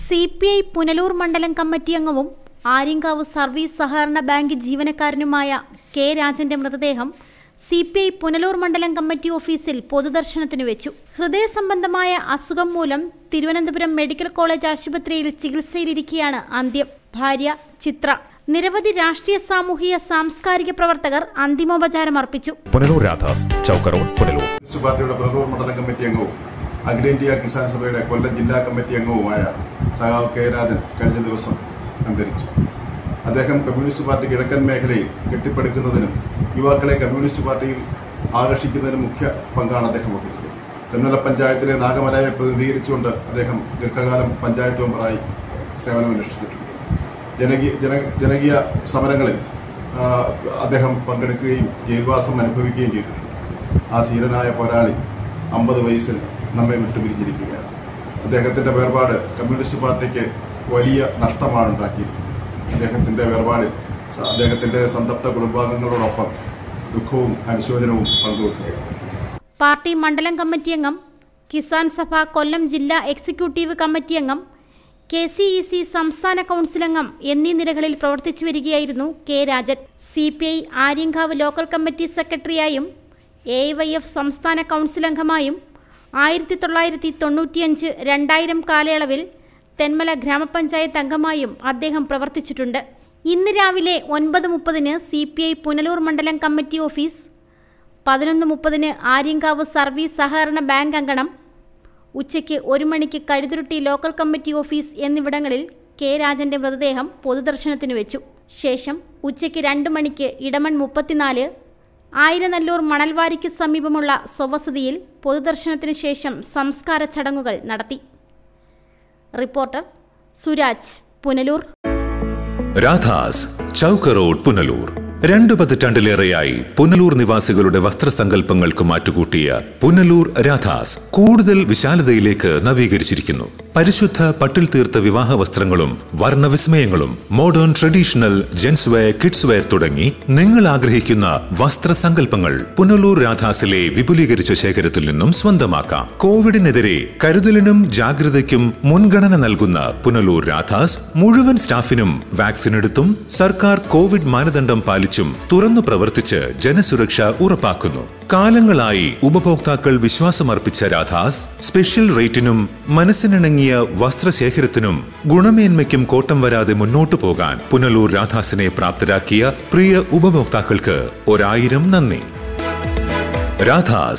CPI Punalur മണ്ഡലം committee അംഗവും Aryankavu service സഹകരണ ബാങ്ക് ജീവനക്കാരനുമായ കെ രാജന്റെ മൃതദേഹം CPI പുനലൂർ മണ്ഡലം കമ്മിറ്റി ഓഫീസിൽ പൊതുദർശനത്തിന് വെച്ചു. ഹൃദയ സംബന്ധമായ അസുഖം മൂലം തിരുവനന്തപുരം മെഡിക്കൽ കോളേജ് ആശുപത്രിയിൽ ചികിത്സയിലിരിക്കെയാണ് അന്ത്യം. ഭാര്യ ചിത്ര, നിരവധി രാഷ്ട്രീയ സാമൂഹിക സാംസ്കാരിക പ്രവർത്തകർ അന്തിമോപചാരം അർപ്പിച്ചു. പുനലൂർ രാധാസ്, ചൗക്ക് റോഡ്, പുനലൂർ. പാർട്ടിയുടെ പുനലൂർ മണ്ഡലം കമ്മിറ്റി അംഗവും അഖിലേന്ത്യാ കിസാൻ സഭയുടെ കൊല്ലം ജില്ലാ കമ്മിറ്റി അംഗവുമായ സഖാവ് കെ രാജൻ കഴിഞ്ഞ ദിവസം അന്തരിച്ചു. അദ്ദേഹം കമ്മ്യൂണിസ്റ്റ് പാർട്ടി കിഴക്കൻ മേഖലയിൽ കെട്ടിപ്പടുക്കുന്നതിനും യുവാക്കളെ കമ്മ്യൂണിസ്റ്റ് പാർട്ടിയിൽ ആകർഷിക്കുന്നതിനും മുഖ്യ പങ്കാണ് അദ്ദേഹം വഹിച്ചത്. തെന്മല പഞ്ചായത്തിലെ നാഗമലയെ പ്രതിനിധീകരിച്ചുകൊണ്ട് അദ്ദേഹം ദീർഘകാലം പഞ്ചായത്ത് മെമ്പറായി സേവനമനുഷ്ഠിച്ചിട്ടുണ്ട്. ജനകീയ സമരങ്ങളിൽ അദ്ദേഹം പങ്കെടുക്കുകയും ജയിൽവാസം അനുഭവിക്കുകയും ചെയ്തിട്ടുണ്ട്. ആ ധീരനായ പോരാളി 50 വയസ്സിൽ നമ്മെ വിട്ടുപിരിഞ്ഞിരിക്കുകയാണ്. അദ്ദേഹത്തിൻ്റെ വേർപാട് കമ്മ്യൂണിസ്റ്റ് പാർട്ടിക്ക് വലിയ നഷ്ടമാണ് ഉണ്ടാക്കിയിരിക്കുന്നത്. അദ്ദേഹത്തിൻ്റെ വേർപാടിൽ അദ്ദേഹത്തിൻ്റെ സന്തപ്ത കുടുംബാംഗങ്ങളോടൊപ്പം ദുഃഖവും അനുശോചനവും പങ്കുവെക്കുകയാണ്. പാർട്ടി മണ്ഡലം കമ്മിറ്റി അംഗം, കിസാൻ സഭ കൊല്ലം ജില്ലാ എക്സിക്യൂട്ടീവ് കമ്മിറ്റി അംഗം, KCEC സംസ്ഥാന കൗൺസിൽ അംഗം എന്നീ നിലകളിൽ പ്രവർത്തിച്ചു വരികയായിരുന്നു K Rajan. CPI Aryankavu local committee സെക്രട്ടറിയായും AYF സംസ്ഥാന കൗൺസിൽ അംഗമായും 1995-2000 കാലയളവിൽ തെന്മല ഗ്രാമപഞ്ചായത്ത് അംഗമായും അദ്ദേഹം പ്രവർത്തിച്ചിട്ടുണ്ട്. ഇന്ന് രാവിലെ 9:30 CPI പുനലൂർ മണ്ഡലം കമ്മിറ്റി ഓഫീസ്, 11:30 ആര്യങ്കാവ് സർവീസ് സഹകരണ ബാങ്ക് അങ്കണം, ഉച്ചയ്ക്ക് 1 മണിക്ക് കഴുതുരുട്ടി ലോക്കൽ കമ്മിറ്റി ഓഫീസ് എന്നിവിടങ്ങളിൽ കെ രാജന്റെ മൃതദേഹം പൊതുദർശനത്തിന് വെച്ചു. ശേഷം ഉച്ചയ്ക്ക് 2 മണിക്ക് ഇടമൺ 34 ആയിരനല്ലൂർ മണൽവാരിക്ക് സമീപമുള്ള സ്വവസതിയിൽ പൊതുദർശനത്തിന് ശേഷം സംസ്കാര ചടങ്ങുകൾ നടത്തി. റിപ്പോർട്ടർ സുരാജ്, പുനലൂർ. രാധാസ്, ചൗക്ക് റോഡ്, പുനലൂർ. 2 പതിറ്റാണ്ടിലേറെയായി പുനലൂർ നിവാസികളുടെ വസ്ത്രസങ്കല്പങ്ങൾക്ക് മാറ്റുകൂട്ടിയ പുനലൂർ രാധാസ് കൂടുതൽ വിശാലതയിലേക്ക് നവീകരിച്ചിരിക്കുന്നു. പരിശുദ്ധ പട്ടിൽ തീർത്ത വിവാഹ വസ്ത്രങ്ങളും വർണ്ണവിസ്മയങ്ങളും, modern traditional, gents wear, kids wear തുടങ്ങി നിങ്ങൾ ആഗ്രഹിക്കുന്ന വസ്ത്രസങ്കല്പങ്ങൾ പുനലൂർ രാധാസിലെ വിപുലീകരിച്ച ശേഖരത്തിൽ നിന്നും സ്വന്തമാക്കാം. കോവിഡിനെതിരെ കരുതലിനും ജാഗ്രതയ്ക്കും മുൻഗണന നൽകുന്ന പുനലൂർ രാധാസ് മുഴുവൻ സ്റ്റാഫിനും വാക്സിൻ എടുത്തും സർക്കാർ കോവിഡ് മാനദണ്ഡം പാലിച്ചും തുറന്നു പ്രവർത്തിച്ച് ജനസുരക്ഷ ഉറപ്പാക്കുന്നു. കാലങ്ങളായി ഉപഭോക്താക്കൾ വിശ്വാസമർപ്പിച്ച രാധാസ് സ്പെഷ്യൽ റേറ്റിനും മനസ്സിനിണങ്ങിയ വസ്ത്രശേഖരത്തിനും ഗുണമേന്മയ്ക്കും കോട്ടം വരാതെ മുന്നോട്ടു പോകാൻ പുനലൂർ രാധാസിനെ പ്രാപ്തരാക്കിയ പ്രിയ ഉപഭോക്താക്കൾക്ക് 1000 നന്ദി. രാധാസ്.